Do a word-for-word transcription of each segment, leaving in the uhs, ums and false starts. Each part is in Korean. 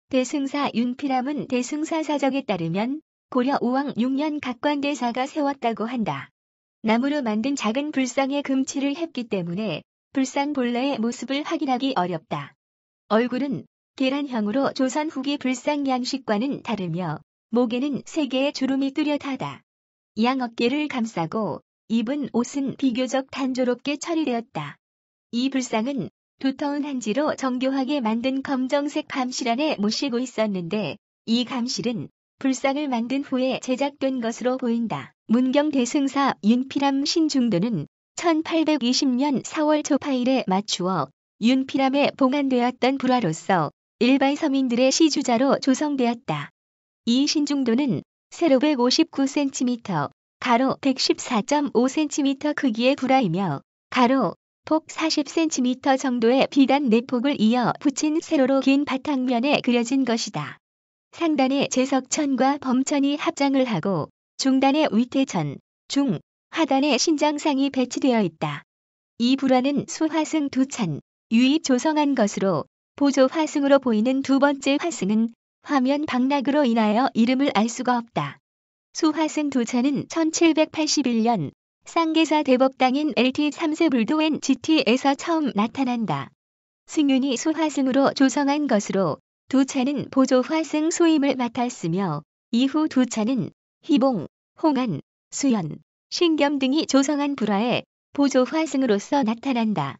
대승사 윤필암은 대승사 사적에 따르면 고려 오왕 육 년 각관대사가 세웠다고 한다. 나무로 만든 작은 불상에 금칠을 했기 때문에 불상 본래의 모습을 확인하기 어렵다. 얼굴은 계란형으로 조선 후기 불상 양식과는 다르며 목에는 세 개의 주름이 뚜렷하다. 양 어깨를 감싸고 입은 옷은 비교적 단조롭게 처리되었다. 이 불상은 두터운 한지로 정교하게 만든 검정색 감실 안에 모시고 있었는데 이 감실은 불상을 만든 후에 제작된 것으로 보인다. 문경 대승사 윤필암 신중도는 천팔백이십 년 사월 초파일에 맞추어 윤필암에 봉안되었던 불화로서 일반 서민들의 시주자로 조성되었다. 이 신중도는 세로 백오십구 센티미터, 가로 백십사 점 오 센티미터 크기의 불화이며 가로, 폭 사십 센티미터 정도의 비단 내폭을 이어 붙인 세로로 긴 바탕면에 그려진 것이다. 상단에 제석천과 범천이 합장을 하고 중단에 위태천, 중, 하단에 신장상이 배치되어 있다. 이 불화는 수화승 두 찬, 유입 조성한 것으로 보조 화승으로 보이는 두 번째 화승은 화면 방락으로 인하여 이름을 알 수가 없다. 수화승 두 찬은 천칠백팔십일 년 쌍계사 대법당인 엘티 삼 세 불도엔 지티에서 처음 나타난다. 승윤이 수화승으로 조성한 것으로 두 차는 보조 화승 소임을 맡았으며 이후 두 차는 희봉, 홍안, 수연, 신겸 등이 조성한 불화에 보조 화승으로서 나타난다.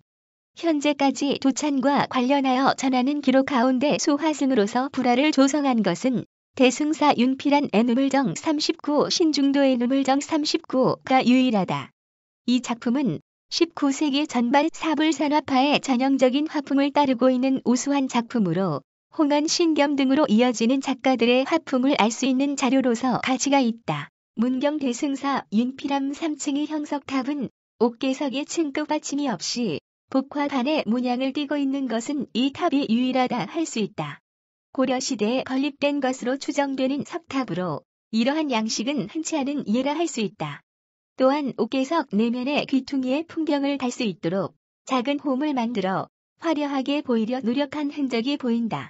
현재까지 두 찬과 관련하여 전하는 기록 가운데 수화승으로서 불화를 조성한 것은 대승사 윤필암 애누물정 삼십구 신중도 애누물정 삼십구가 유일하다. 이 작품은 십구 세기 전반 사불산화파의 전형적인 화풍을 따르고 있는 우수한 작품으로 홍안 신겸 등으로 이어지는 작가들의 화풍을 알 수 있는 자료로서 가치가 있다. 문경 대승사 윤필암 삼 층의 형석탑은 옥계석의 층급 받침이 없이 복화반의 문양을 띠고 있는 것은 이 탑이 유일하다 할 수 있다. 고려시대에 건립된 것으로 추정되는 석탑으로 이러한 양식은 흔치 않은 예라 할 수 있다. 또한 옥계석 내면에 귀퉁이에 풍경을 달 수 있도록 작은 홈을 만들어 화려하게 보이려 노력한 흔적이 보인다.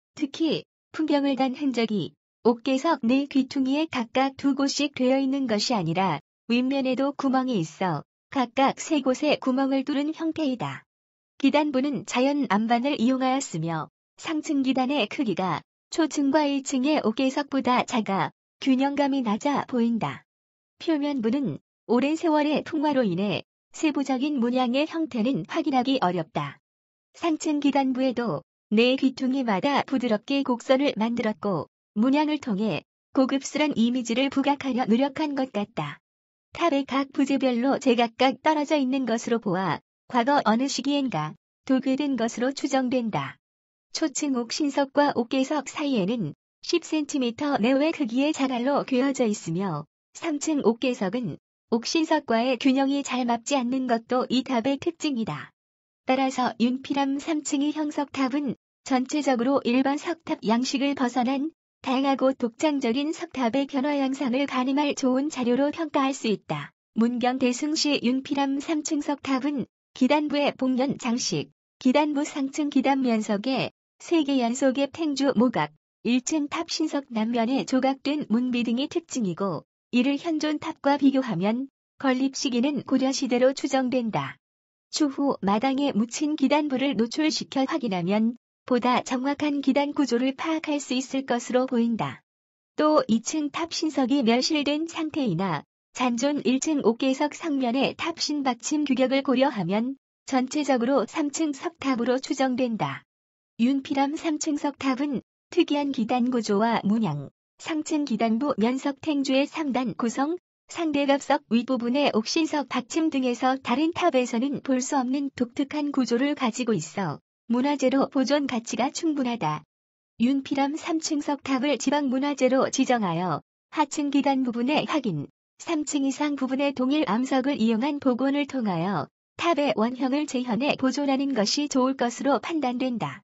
특히 풍경을 단 흔적이 옥계석 내 귀퉁이에 각각 두 곳씩 되어 있는 것이 아니라 윗면에도 구멍이 있어 각각 세 곳에 구멍을 뚫은 형태이다. 기단부는 자연 안반을 이용하였으며 상층 기단의 크기가 초층과 일 층의 옥계석보다 작아 균형감이 낮아 보인다. 표면부는 오랜 세월의 풍화로 인해 세부적인 문양의 형태는 확인하기 어렵다. 상층 기단부에도 네 귀퉁이마다 부드럽게 곡선을 만들었고 문양을 통해 고급스런 이미지를 부각하려 노력한 것 같다. 탑의 각 부지별로 제각각 떨어져 있는 것으로 보아 과거 어느 시기엔가 도배된 것으로 추정된다. 초층 옥신석과 옥계석 사이에는 십 센티미터 내외 크기의 자갈로 괴어져 있으며 삼 층 옥계석은 옥신석과의 균형이 잘 맞지 않는 것도 이 탑의 특징이다. 따라서 윤필암 삼 층의 형석탑은 전체적으로 일반 석탑 양식을 벗어난 다양하고 독창적인 석탑의 변화 양상을 가늠할 좋은 자료로 평가할 수 있다. 문경 대승시 윤필암 삼 층 석탑은 기단부의 복면 장식, 기단부 상층 기단 면석에 세 개 연속의 탱주 모각, 일 층 탑 신석 남면에 조각된 문비 등이 특징이고 이를 현존 탑과 비교하면 건립 시기는 고려시대로 추정된다. 추후 마당에 묻힌 기단부를 노출시켜 확인하면 보다 정확한 기단 구조를 파악할 수 있을 것으로 보인다. 또 이 층 탑 신석이 멸실된 상태이나 잔존 일 층 옥계석 상면의 탑 신받침 규격을 고려하면 전체적으로 삼 층 석탑으로 추정된다. 윤필암 삼 층 석탑은 특이한 기단 구조와 문양, 상층 기단부 면석 탱주의 삼 단 구성, 상대갑석 윗부분의 옥신석 받침 등에서 다른 탑에서는 볼 수 없는 독특한 구조를 가지고 있어 문화재로 보존 가치가 충분하다. 윤필암 삼 층 석탑을 지방문화재로 지정하여 하층 기단 부분의 확인, 삼 층 이상 부분의 동일 암석을 이용한 복원을 통하여 탑의 원형을 재현해 보존하는 것이 좋을 것으로 판단된다.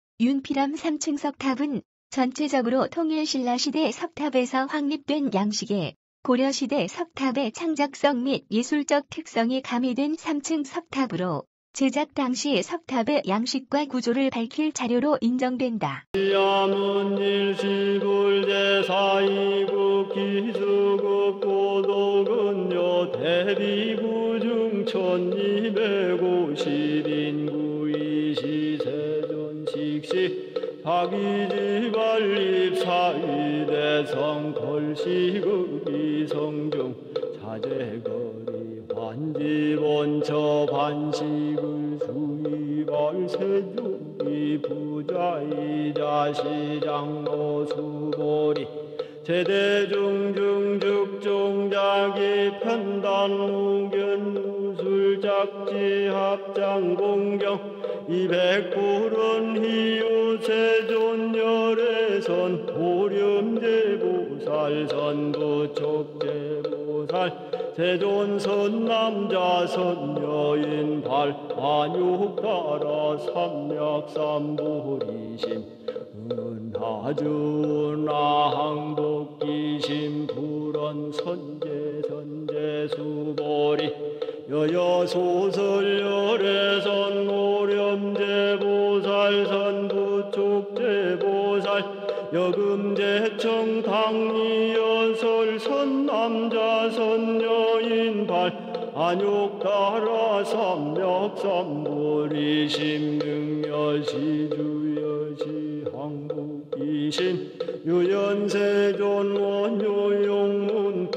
윤필암 삼 층 석탑은 전체적으로 통일신라시대 석탑에서 확립된 양식에 고려시대 석탑의 창작성 및 예술적 특성이 가미된 삼 층 석탑으로 제작 당시 석탑의 양식과 구조를 밝힐 자료로 인정된다. 야문일시불제사이국 기수국 고도근요 대비구중 천이백오십 인구 이시세존식시 박이지발립 사위대성 걸시국 이성중 자재거리 환지본처 반식을 수입할 세족이 부자이자 시장로 수보리 제대중중죽종자기 편단 무견 무술작지 합장 공경 이백불은 희유세존열애선 도렴제보살 선부촉제보살 세존선 남자선 여인발 안욕따라 삼맥삼보리심 은하준하항복기심 불언 선제 선제 수보리 여여소설 열애선 노렴제보살 선부촉제보살 여금제청 당리여설 선남자 선여인발 안욕따라 삼맥삼보리 심능여시주여시 항복이신 유연세존 원효용문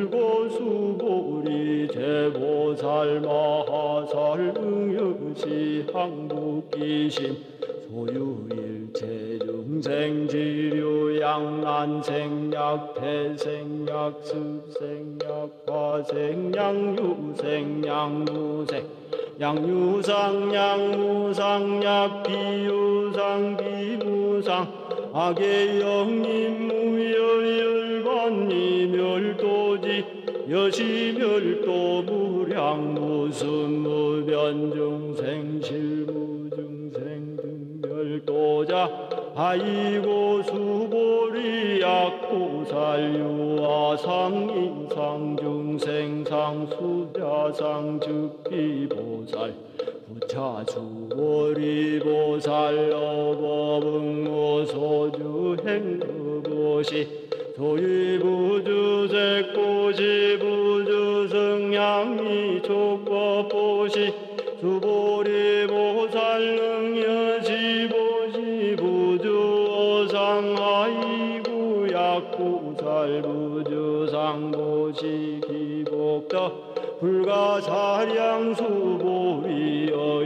불고수보리 제보살 마하살 응여시 항복이신 소유일체 중생지류 양난생약 태생약 습생약 화생약 유생약 무생 양유상 양무상약 비유상 비무상 악의 영림 무여열반이 멸도지 여시멸도 무량 무슨 무변중생 실무중생 등멸도자 아이고 수보리 약보살유아상 인상중생상 수자상 즉비보살 부차수보리보살 어법응모소주 행거보시 소위부주색보시 부주승양이 촉법보시 수보리보살 능여시보시 부주어상아이구 약보살 부주상보시 기복덕 불가사량수보리여